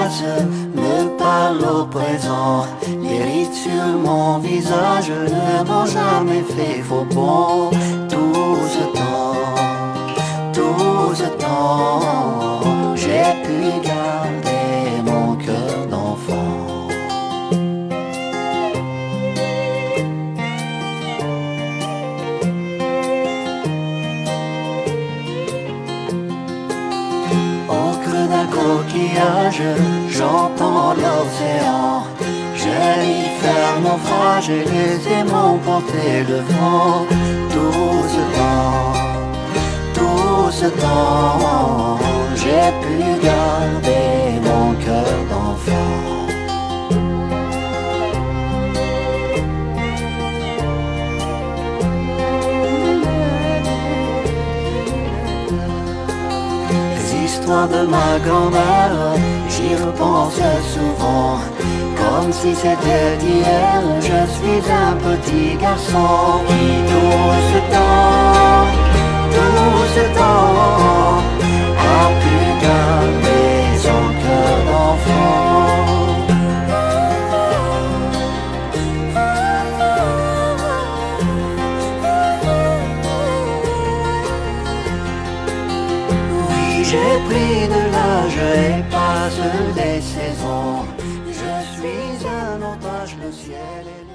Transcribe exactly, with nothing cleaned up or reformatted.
passent me parlent au présent. Les rides sur mon visage ne m'ont jamais fait faux bond. Tout ce temps, tout ce temps, j'ai pu garder mon cœur d'enfant. Au creux d'un coquillage, j'entends l'océan. Jennifer, naufrage et les aimants porter le vent. Tout ce temps, tout ce temps, j'ai pu garder mon cœur d'enfant. L'histoire de ma grand-mère, j'y repense souvent. Comme si c'était d'hier, je suis un petit garçon qui tout ce temps, tout ce temps, a pu garder son cœur d'enfant. Oui, j'ai pris de l'âge et passe les saisons. Je suis un otage, le ciel est